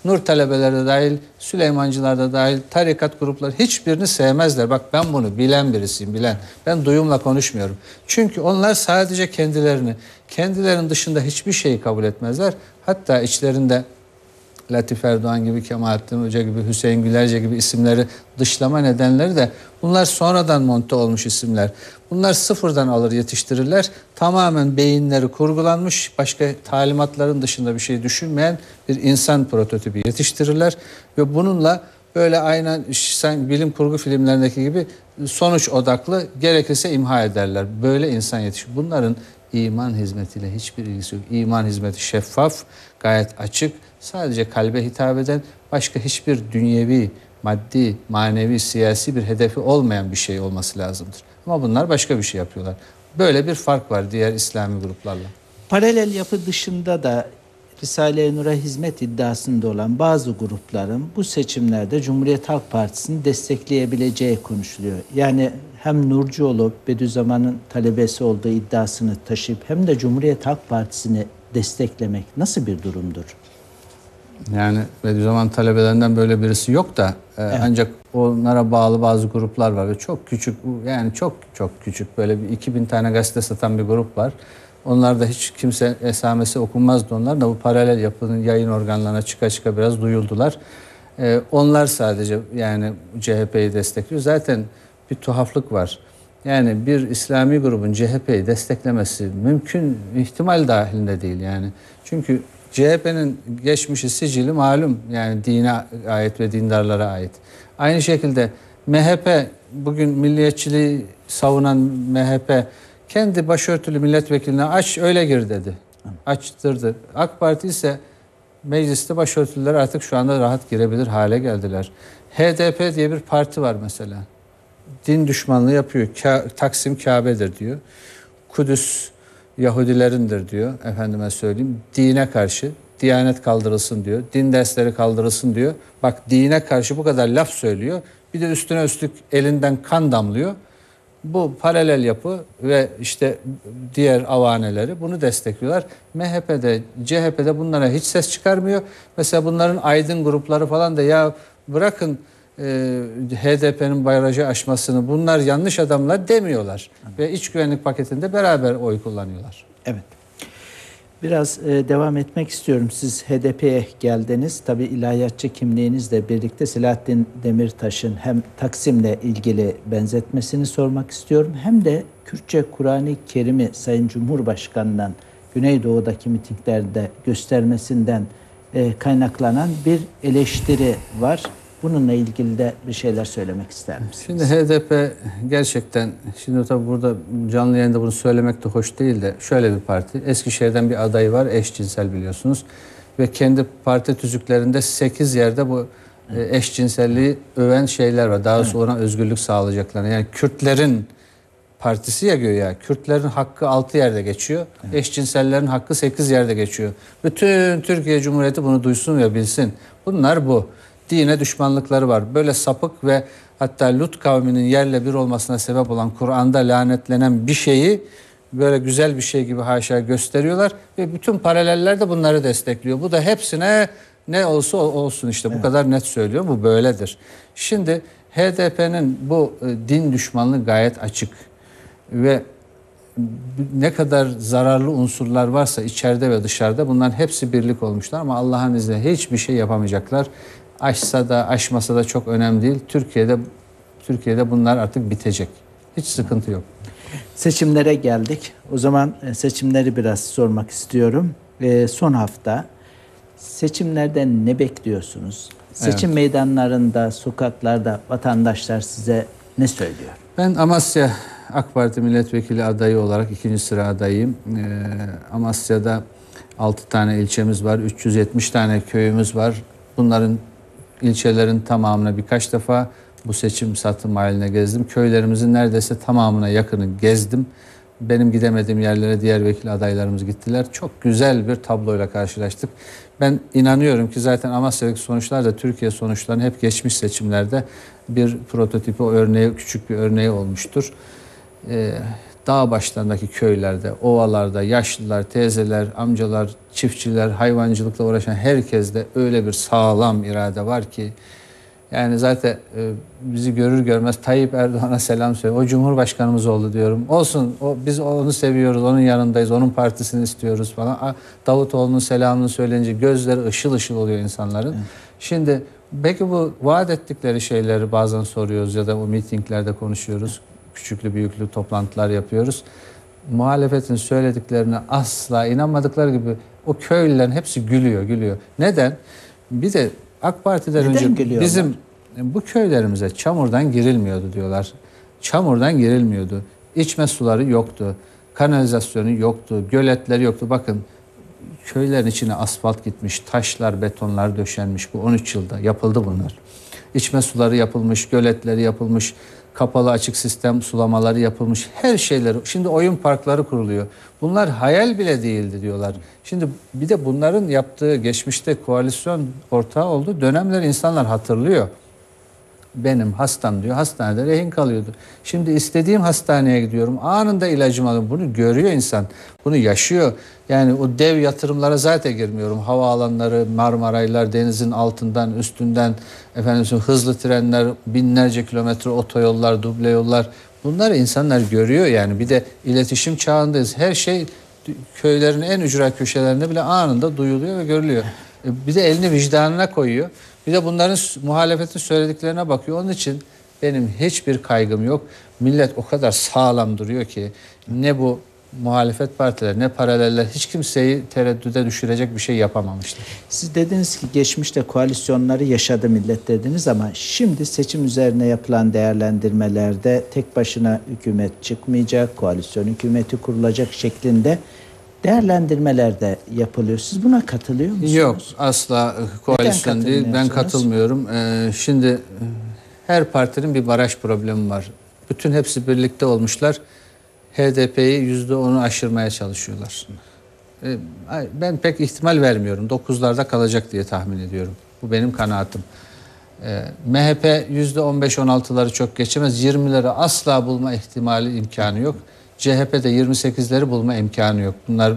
Nur talebeleri de dahil, Süleymancılar da dahil, tarikat grupları hiçbirini sevmezler. Bak ben bunu bilen birisiyim, bilen. Ben duyumla konuşmuyorum. Çünkü onlar sadece kendilerini, kendilerinin dışında hiçbir şeyi kabul etmezler. Hatta içlerinde Latif Erdoğan gibi, Kemalettin Hoca gibi, Hüseyin Gülerce gibi isimleri dışlama nedenleri de bunlar sonradan monte olmuş isimler. Bunlar sıfırdan alır yetiştirirler. Tamamen beyinleri kurgulanmış, başka talimatların dışında bir şey düşünmeyen bir insan prototipi yetiştirirler. Ve bununla böyle aynen sen bilim kurgu filmlerindeki gibi sonuç odaklı, gerekirse imha ederler. Böyle insan yetişir. Bunların iman hizmetiyle hiçbir ilgisi yok. İman hizmeti şeffaf, gayet açık, sadece kalbe hitap eden, başka hiçbir dünyevi, maddi, manevi, siyasi bir hedefi olmayan bir şey olması lazımdır. Ama bunlar başka bir şey yapıyorlar. Böyle bir fark var diğer İslami gruplarla. Paralel yapı dışında da Risale-i Nur'a hizmet iddiasında olan bazı grupların bu seçimlerde Cumhuriyet Halk Partisi'ni destekleyebileceği konuşuluyor. Yani hem Nurcu olup Bediüzzaman'ın talebesi olduğu iddiasını taşıyıp hem de Cumhuriyet Halk Partisi'ni desteklemek nasıl bir durumdur? Yani Bediüzzaman talebelerinden böyle birisi yok da e, evet. Ancak onlara bağlı bazı gruplar var ve çok küçük, yani çok çok küçük, böyle bir iki bin tane gazete satan bir grup var. Onlar da hiç kimse esamesi okunmazdı, onlar da bu paralel yapının yayın organlarına çıka çıka biraz duyuldular. E, onlar sadece yani C H P'yi destekliyor. Zaten bir tuhaflık var. Yani bir İslami grubun C H P'yi desteklemesi mümkün, ihtimal dahilinde değil yani. Çünkü C H P'nin geçmişi, sicili malum, yani dine ait ve dindarlara ait. Aynı şekilde M H P, bugün milliyetçiliği savunan M H P kendi başörtülü milletvekiline aç öyle gir dedi. Açtırdı. AK Parti ise mecliste başörtülüler artık şu anda rahat girebilir hale geldiler. H D P diye bir parti var mesela. Din düşmanlığı yapıyor. Ka- Taksim Kabe'dir diyor. Kudüs Yahudilerindir diyor, efendime söyleyeyim. Dine karşı, Diyanet kaldırılsın diyor, din dersleri kaldırılsın diyor. Bak, dine karşı bu kadar laf söylüyor. Bir de üstüne üstlük elinden kan damlıyor. Bu paralel yapı ve işte diğer avaneleri bunu destekliyorlar. M H P'de, C H P'de bunlara hiç ses çıkarmıyor. Mesela bunların aydın grupları falan da ya bırakın e, H D P'nin barajı aşmasını, bunlar yanlış adamlar demiyorlar. Evet. Ve iç güvenlik paketinde beraber oy kullanıyorlar. Evet. Biraz e, devam etmek istiyorum. Siz H D P'ye geldiniz. Tabii ilahiyatçı kimliğinizle birlikte Selahattin Demirtaş'ın hem Taksim'le ilgili benzetmesini sormak istiyorum. Hem de Kürtçe Kur'an-ı Kerim'i Sayın Cumhurbaşkanı'ndan Güneydoğu'daki mitinglerde göstermesinden e, kaynaklanan bir eleştiri var. Bununla ilgili de bir şeyler söylemek ister misiniz? Şimdi H D P gerçekten, şimdi tabii burada canlı yayında bunu söylemek de hoş değil de, şöyle bir parti. Eskişehir'den bir adayı var, eşcinsel biliyorsunuz. Ve kendi parti tüzüklerinde sekiz yerde bu evet. eşcinselliği öven şeyler var. Daha sonra evet. özgürlük sağlayacaklarını. Yani Kürtlerin partisi ya göya. Kürtlerin hakkı altı yerde geçiyor. Evet. Eşcinsellerin hakkı sekiz yerde geçiyor. Bütün Türkiye Cumhuriyeti bunu duysun ve bilsin. Bunlar bu. Dine düşmanlıkları var. Böyle sapık ve hatta Lut kavminin yerle bir olmasına sebep olan, Kur'an'da lanetlenen bir şeyi böyle güzel bir şey gibi haşa gösteriyorlar ve bütün paraleller de bunları destekliyor. Bu da hepsine ne olsa olsun işte, bu evet. kadar net söylüyor. Bu böyledir. Şimdi H D P'nin bu din düşmanlığı gayet açık ve ne kadar zararlı unsurlar varsa içeride ve dışarıda, bunların hepsi birlik olmuşlar ama Allah'ın izniyle hiçbir şey yapamayacaklar. Aşsa da aşmasa da çok önemli değil. Türkiye'de Türkiye'de bunlar artık bitecek. Hiç sıkıntı yok. Seçimlere geldik. O zaman seçimleri biraz sormak istiyorum. E, son hafta seçimlerden ne bekliyorsunuz? Seçim evet. meydanlarında, sokaklarda vatandaşlar size ne söylüyor? Ben Amasya AK Parti milletvekili adayı olarak ikinci sıra adayıyım. E, Amasya'da altı tane ilçemiz var, üç yüz yetmiş tane köyümüz var. Bunların ilçelerin tamamına birkaç defa bu seçim satım haline gezdim. Köylerimizin neredeyse tamamına yakını gezdim. Benim gidemediğim yerlere diğer vekil adaylarımız gittiler. Çok güzel bir tabloyla karşılaştık. Ben inanıyorum ki zaten Amasya'daki sonuçlar da Türkiye sonuçlarının hep geçmiş seçimlerde bir prototipi, o örneği, küçük bir örneği olmuştur. Ee, dağ başlarındaki köylerde, ovalarda yaşlılar, teyzeler, amcalar, çiftçiler, hayvancılıkla uğraşan herkeste öyle bir sağlam irade var ki yani zaten e, bizi görür görmez Tayyip Erdoğan'a selam söylüyor. O Cumhurbaşkanımız oldu diyorum. Olsun, o, biz onu seviyoruz, onun yanındayız, onun partisini istiyoruz falan. A, Davutoğlu'nun selamını söyleyince gözleri ışıl ışıl oluyor insanların. Evet. Şimdi belki bu vaat ettikleri şeyleri bazen soruyoruz ya da o mitinglerde konuşuyoruz. Küçüklü büyüklü toplantılar yapıyoruz. Muhalefetin söylediklerine asla inanmadıkları gibi o köylülerin hepsi gülüyor, gülüyor. Neden? Bir de AK Parti'den Neden önce gülüyorlar? bizim bu köylerimize çamurdan girilmiyordu diyorlar. Çamurdan girilmiyordu. İçme suları yoktu. Kanalizasyonu yoktu. Göletleri yoktu. Bakın köylerin içine asfalt gitmiş. Taşlar, betonlar döşenmiş. Bu on üç yılda yapıldı bunlar. İçme suları yapılmış. Göletleri yapılmış. Kapalı açık sistem sulamaları yapılmış. Her şeyleri. Şimdi oyun parkları kuruluyor. Bunlar hayal bile değildi diyorlar. Şimdi bir de bunların yaptığı geçmişte koalisyon ortağı olduğu dönemler insanlar hatırlıyor. Benim hastam diyor hastanede rehin kalıyordu. Şimdi istediğim hastaneye gidiyorum. Anında ilacımı alıyorum. Bunu görüyor insan. Bunu yaşıyor. Yani o dev yatırımlara zaten girmiyorum. Havaalanları, Marmaraylar, denizin altından, üstünden, efendim hızlı trenler, binlerce kilometre otoyollar, duble yollar. Bunları insanlar görüyor yani. Bir de iletişim çağındayız. Her şey köylerin en ücra köşelerinde bile anında duyuluyor ve görülüyor. Bir de elini vicdanına koyuyor. Bir de bunların muhalefetin söylediklerine bakıyor. Onun için benim hiçbir kaygım yok. Millet o kadar sağlam duruyor ki ne bu muhalefet partileri ne paraleller hiç kimseyi tereddüde düşürecek bir şey yapamamışlar. Siz dediniz ki geçmişte koalisyonları yaşadı millet dediniz ama şimdi seçim üzerine yapılan değerlendirmelerde tek başına hükümet çıkmayacak, koalisyon hükümeti kurulacak şeklinde değerlendirmeler de yapılıyor. Siz buna katılıyor musunuz? Yok, asla koalisyon değil. Ben katılmıyorum. Ee, şimdi her partinin bir baraj problemi var. Bütün hepsi birlikte olmuşlar. H D P'yi yüzde onu aşırmaya çalışıyorlar. Ee, ben pek ihtimal vermiyorum. dokuzlarda kalacak diye tahmin ediyorum. Bu benim kanaatim. Ee, M H P yüzde on beş on altıları çok geçemez. yirmileri asla bulma ihtimali imkanı yok. C H P'de yirmi sekizleri bulma imkanı yok. Bunlar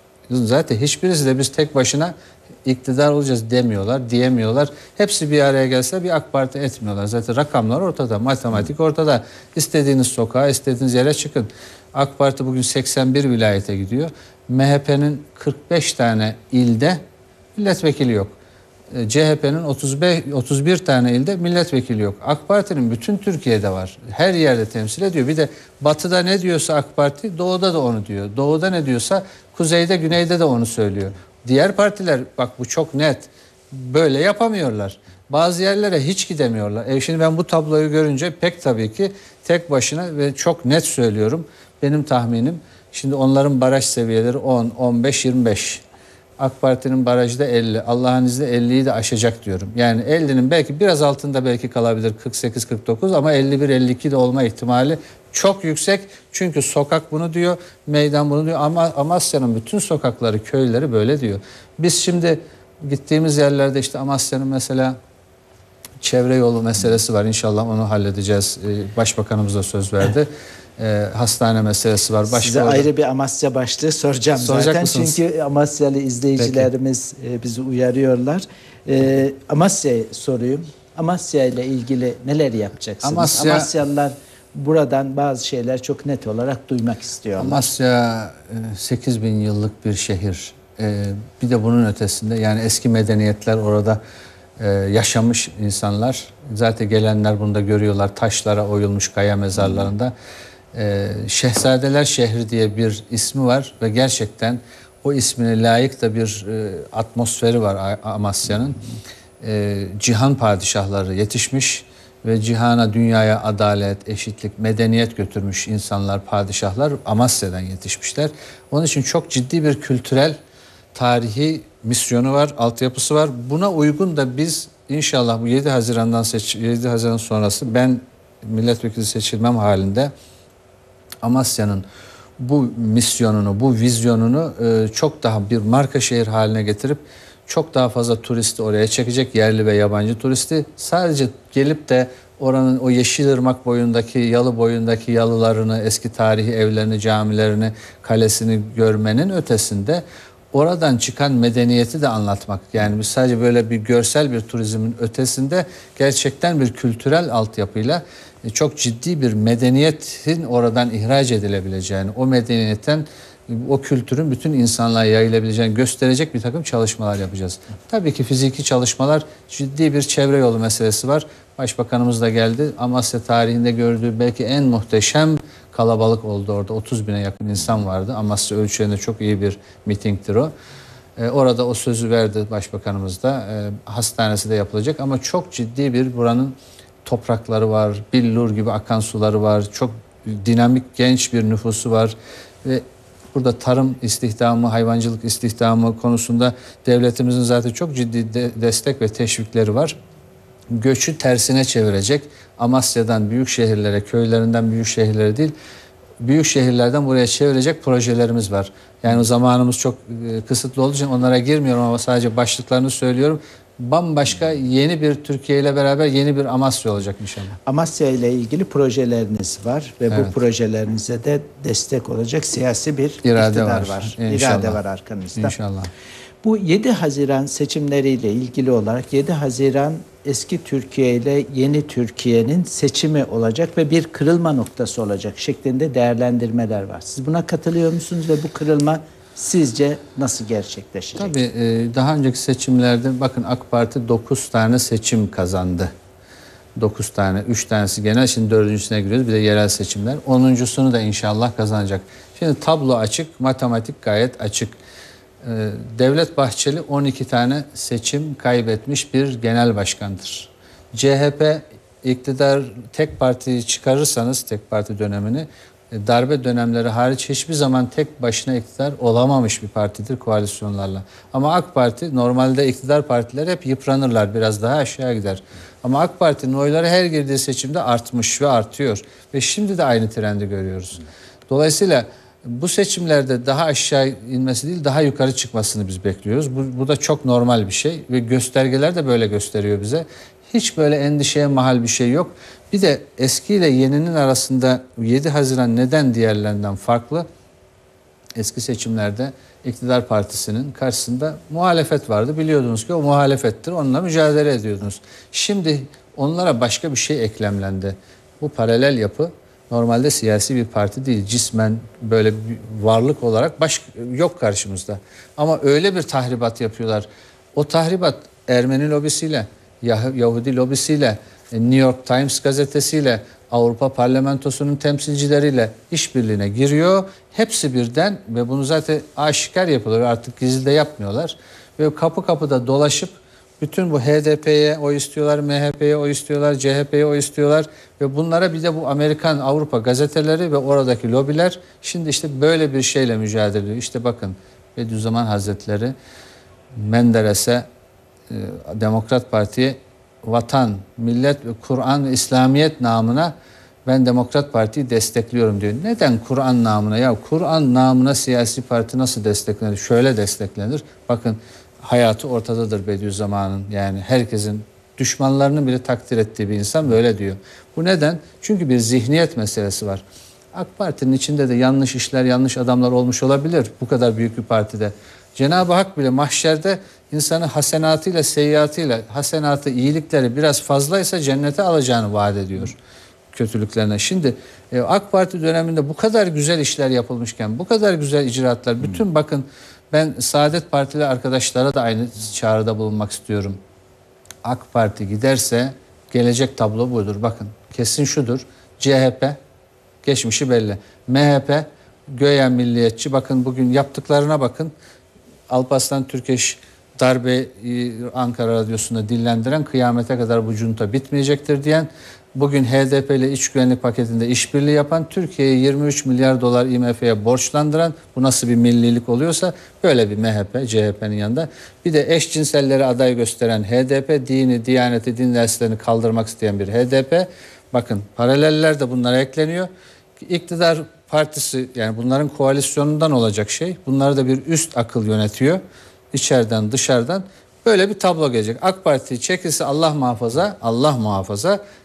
zaten hiçbirisi de biz tek başına iktidar olacağız demiyorlar, diyemiyorlar. Hepsi bir araya gelse bir AK Parti etmiyorlar. Zaten rakamlar ortada, matematik ortada. İstediğiniz sokağa, istediğiniz yere çıkın. AK Parti bugün seksen bir vilayete gidiyor. M H P'nin kırk beş tane ilde milletvekili yok. C H P'nin otuz beş otuz bir tane ilde milletvekili yok. AK Parti'nin bütün Türkiye'de var. Her yerde temsil ediyor. Bir de batıda ne diyorsa AK Parti doğuda da onu diyor. Doğuda ne diyorsa kuzeyde güneyde de onu söylüyor. Diğer partiler bak bu çok net. Böyle yapamıyorlar. Bazı yerlere hiç gidemiyorlar. E şimdi ben bu tabloyu görünce pek tabii ki tek başına ve çok net söylüyorum. Benim tahminim şimdi onların baraj seviyeleri on, on beş, yirmi beş. AK Parti'nin barajı da elli. Allah'ın izniyle elliyi de aşacak diyorum. Yani ellinin belki biraz altında belki kalabilir kırk sekiz kırk dokuz ama elli bir elli iki de olma ihtimali çok yüksek. Çünkü sokak bunu diyor, meydan bunu diyor ama Amasya'nın bütün sokakları, köyleri böyle diyor. Biz şimdi gittiğimiz yerlerde işte Amasya'nın mesela çevre yolu meselesi var. İnşallah onu halledeceğiz. Başbakanımız da söz verdi. Ee, hastane meselesi var. Başka Size orada... ayrı bir Amasya başlığı soracağım Soracak zaten. mısınız? Çünkü Amasyalı izleyicilerimiz Peki. bizi uyarıyorlar. Ee, Amasya'yı sorayım. Amasya ile ilgili neler yapacaksınız? Amasya... Amasyalılar buradan bazı şeyler çok net olarak duymak istiyorlar. Amasya sekiz bin yıllık bir şehir. Bir de bunun ötesinde yani eski medeniyetler orada yaşamış insanlar. Zaten gelenler bunu da görüyorlar. Taşlara oyulmuş kaya mezarlarında. Şehzadeler Şehri diye bir ismi var ve gerçekten o ismine layık da bir atmosferi var Amasya'nın. Cihan padişahları yetişmiş ve cihana, dünyaya adalet, eşitlik, medeniyet götürmüş insanlar, padişahlar Amasya'dan yetişmişler. Onun için çok ciddi bir kültürel, tarihi misyonu var, altyapısı var. Buna uygun da biz inşallah bu yedi Haziran'dan seç yedi Haziran sonrası ben milletvekili seçilmem halinde Amasya'nın bu misyonunu, bu vizyonunu çok daha bir marka şehir haline getirip çok daha fazla turisti oraya çekecek, yerli ve yabancı turisti. Sadece gelip de oranın o Yeşilırmak boyundaki, Yalı boyundaki yalılarını, eski tarihi evlerini, camilerini, kalesini görmenin ötesinde oradan çıkan medeniyeti de anlatmak. Yani biz sadece böyle bir görsel bir turizmin ötesinde gerçekten bir kültürel altyapıyla çok ciddi bir medeniyetin oradan ihraç edilebileceğini, o medeniyetten o kültürün bütün insanlığa yayılabileceğini gösterecek bir takım çalışmalar yapacağız. Tabii ki fiziki çalışmalar, ciddi bir çevre yolu meselesi var. Başbakanımız da geldi. Amasya tarihinde gördüğü belki en muhteşem kalabalık oldu orada. otuz bine yakın insan vardı. Amasya ölçeğinde çok iyi bir mitingdir o. Ee, orada o sözü verdi Başbakanımız da. Ee, hastanesi de yapılacak ama çok ciddi bir buranın toprakları var. Billur gibi akan suları var. Çok dinamik genç bir nüfusu var. Ve burada tarım istihdamı, hayvancılık istihdamı konusunda devletimizin zaten çok ciddi de destek ve teşvikleri var. Göçü tersine çevirecek. Amasya'dan büyük şehirlere, köylerinden büyük şehirlere değil, büyük şehirlerden buraya çevirecek projelerimiz var. Yani o zamanımız çok kısıtlı olduğu için onlara girmiyorum ama sadece başlıklarını söylüyorum. Bambaşka yeni bir Türkiye ile beraber yeni bir Amasya olacak inşallah. Amasya ile ilgili projeleriniz var ve Evet. bu projelerinize de destek olacak siyasi bir İrade iktidar var. var. İnşallah. İrade var arkanızda. İnşallah. Bu yedi Haziran seçimleriyle ilgili olarak yedi Haziran eski Türkiye ile yeni Türkiye'nin seçimi olacak ve bir kırılma noktası olacak şeklinde değerlendirmeler var. Siz buna katılıyor musunuz ve bu kırılma sizce nasıl gerçekleşecek? Tabii daha önceki seçimlerde bakın AK Parti dokuz tane seçim kazandı. dokuz tane, üç tanesi genel, şimdi dördüncüsüne giriyoruz. Bir de yerel seçimler. onuncusunu da inşallah kazanacak. Şimdi tablo açık, matematik gayet açık. Devlet Bahçeli on iki tane seçim kaybetmiş bir genel başkandır. C H P iktidar tek partiyi çıkarırsanız tek parti dönemini, darbe dönemleri hariç hiçbir zaman tek başına iktidar olamamış bir partidir koalisyonlarla. Ama AK Parti, normalde iktidar partileri hep yıpranırlar, biraz daha aşağı gider. Ama AK Parti'nin oyları her girdiği seçimde artmış ve artıyor. Ve şimdi de aynı trendi görüyoruz. Dolayısıyla bu seçimlerde daha aşağı inmesi değil, daha yukarı çıkmasını biz bekliyoruz. Bu, bu da çok normal bir şey ve göstergeler de böyle gösteriyor bize. Hiç böyle endişeye mahal bir şey yok. Bir de eski ile yeninin arasında yedi Haziran neden diğerlerinden farklı? Eski seçimlerde iktidar partisinin karşısında muhalefet vardı. Biliyordunuz ki o muhalefettir. Onunla mücadele ediyordunuz. Şimdi onlara başka bir şey eklemlendi. Bu paralel yapı normalde siyasi bir parti değil. Cismen böyle bir varlık olarak baş, yok karşımızda. Ama öyle bir tahribat yapıyorlar. O tahribat Ermeni lobisiyle, Yah- Yahudi lobisiyle, New York Times gazetesiyle, Avrupa Parlamentosu'nun temsilcileriyle işbirliğine giriyor. Hepsi birden ve bunu zaten aşikar yapıyorlar. Artık gizli de yapmıyorlar. Ve kapı kapıda dolaşıp bütün bu H D P'ye oy istiyorlar, M H P'ye oy istiyorlar, C H P'ye oy istiyorlar. Ve bunlara bir de bu Amerikan, Avrupa gazeteleri ve oradaki lobiler şimdi işte böyle bir şeyle mücadele ediyor. İşte bakın Bediüzzaman Hazretleri Menderes'e, e, Demokrat Parti'ye vatan, millet ve Kur'an ve İslamiyet namına ben Demokrat Parti'yi destekliyorum diyor. Neden Kur'an namına? Ya Kur'an namına siyasi parti nasıl desteklenir? Şöyle desteklenir. Bakın hayatı ortadadır Bediüzzaman'ın. Yani herkesin, düşmanlarının bile takdir ettiği bir insan böyle diyor. Bu neden? Çünkü bir zihniyet meselesi var. AK Parti'nin içinde de yanlış işler, yanlış adamlar olmuş olabilir. Bu kadar büyük bir partide. Cenab-ı Hak bile mahşerde insanı hasenatıyla, seyyiatıyla, hasenatı, iyilikleri biraz fazlaysa cennete alacağını vaat ediyor kötülüklerine. Şimdi e, AK Parti döneminde bu kadar güzel işler yapılmışken, bu kadar güzel icraatlar, bütün hmm. bakın ben Saadet Partili arkadaşlara da aynı çağrıda bulunmak istiyorum. AK Parti giderse gelecek tablo budur. Bakın kesin şudur. C H P geçmişi belli. M H P göğen milliyetçi. Bakın bugün yaptıklarına bakın. Alparslan Türkeş darbe Ankara Radyosu'nda dillendiren, kıyamete kadar bu junta bitmeyecektir diyen, bugün H D P ile iç güvenlik paketinde işbirliği yapan, Türkiye'yi yirmi üç milyar dolar I M F'ye borçlandıran, bu nasıl bir millilik oluyorsa böyle bir M H P, C H P'nin yanında. Bir de eşcinselleri aday gösteren H D P, dini, diyaneti, din derslerini kaldırmak isteyen bir H D P. Bakın paraleller de bunlara ekleniyor. İktidar partisi, yani bunların koalisyonundan olacak şey. Bunları da bir üst akıl yönetiyor. İçeriden dışarıdan böyle bir tablo gelecek. AK Parti çekilse Allah muhafaza, Allah muhafaza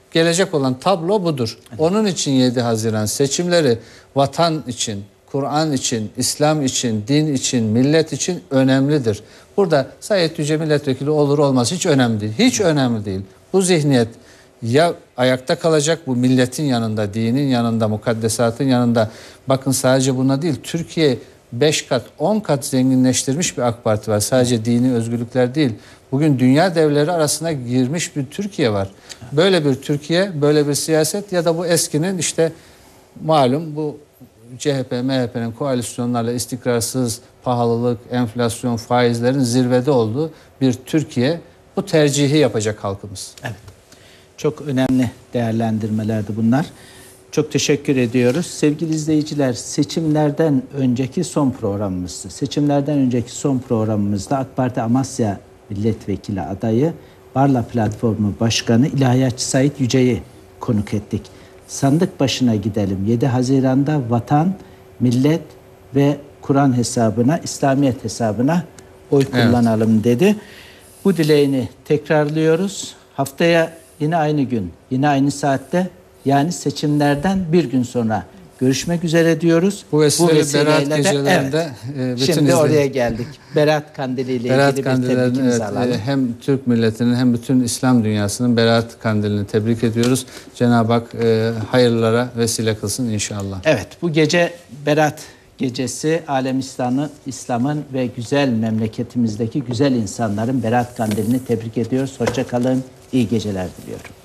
gelecek olan tablo budur. Onun için yedi Haziran seçimleri vatan için, Kur'an için, İslam için, din için, millet için önemlidir. Burada Said Yüce milletvekili olur olmaz hiç önemli değil. Hiç önemli değil. Bu zihniyet ya ayakta kalacak bu milletin yanında, dinin yanında, mukaddesatın yanında. Bakın sadece buna değil, Türkiye beş kat, on kat zenginleştirmiş bir AK Parti var. Sadece dini özgürlükler değil. Bugün dünya devleri arasına girmiş bir Türkiye var. Böyle bir Türkiye, böyle bir siyaset ya da bu eskinin işte malum bu C H P, M H P'nin koalisyonlarla istikrarsız, pahalılık, enflasyon, faizlerin zirvede olduğu bir Türkiye, bu tercihi yapacak halkımız. Evet. Çok önemli değerlendirmelerdi bunlar. Çok teşekkür ediyoruz. Sevgili izleyiciler, seçimlerden önceki son programımızdı. Seçimlerden önceki son programımızda AK Parti Amasya Milletvekili adayı Barla Platformu Başkanı İlahiyatçı Said Yüce'yi konuk ettik. Sandık başına gidelim. yedi Haziran'da vatan, millet ve Kur'an hesabına, İslamiyet hesabına oy kullanalım evet. dedi. Bu dileğini tekrarlıyoruz. Haftaya yine aynı gün, yine aynı saatte, yani seçimlerden bir gün sonra görüşmek üzere diyoruz. Bu vesileyle Berat gecelerinde evet, e, bütün şimdi izleyin. Oraya geldik. Berat Kandili ile ilgili bir tebrikimizi evet, alalım. Hem Türk milletinin hem bütün İslam dünyasının Berat Kandilini tebrik ediyoruz. Cenab-ı Hak e, hayırlara vesile kılsın inşallah. Evet, bu gece Berat gecesi, alem İslam'ın İslam'ın ve güzel memleketimizdeki güzel insanların Berat Kandilini tebrik ediyoruz. Hoşça kalın, iyi geceler diliyorum.